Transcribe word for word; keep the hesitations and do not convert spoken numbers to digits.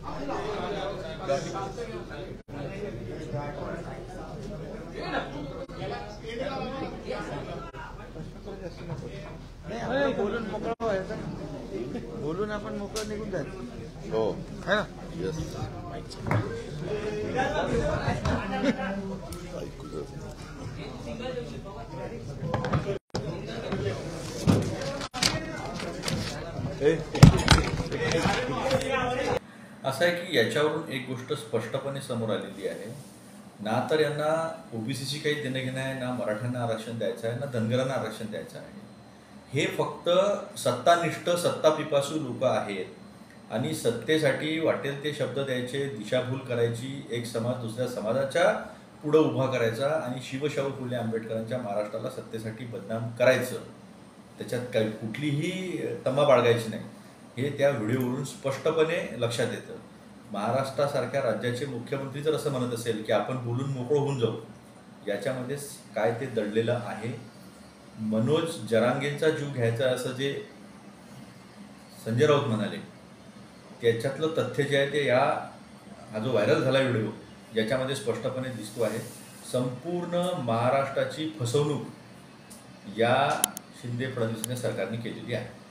नाही आपण बोलून मोकळं व्हायचं, बोलून आपण मोकळं निघून जायचं. हो है ना. यस. असं आहे की याच्यावरून एक गोष्ट स्पष्टपणे समोर आलेली आहे, ना तर यांना ओबीसीची काही देणं घेणं आहे, ना मराठ्यांना आरक्षण द्यायचं आहे, ना धनगरांना आरक्षण द्यायचं आहे. हे फक्त सत्तानिष्ठ सत्तापिपासू लोक आहेत आणि सत्तेसाठी वाटेल ते शब्द द्यायचे, दिशाभूल करायची, एक समाज दुसऱ्या समाजाच्या पुढं उभा करायचा आणि शिवशाहू फुले आंबेडकरांच्या महाराष्ट्राला सत्तेसाठी बदनाम करायचं. त्याच्यात काही कुठलीही तमा बाळगायची नाही हे त्या व्हिडिओवरून स्पष्टपणे लक्षात येतं. महाराष्ट्रासारख्या राज्याचे मुख्यमंत्री जर असं म्हणत असेल की आपण बोलून मोकळं होऊन जाऊ, याच्यामध्ये काय ते दडलेलं आहे. मनोज जरांगेंचा जीव घ्यायचा असं जे संजय राऊत म्हणाले, त्याच्यातलं तथ्य जे आहे ते या हा जो व्हायरल झाला व्हिडिओ याच्यामध्ये स्पष्टपणे दिसतो आहे. संपूर्ण महाराष्ट्राची फसवणूक या शिंदे फडणवीस सरकारने केलेली आहे.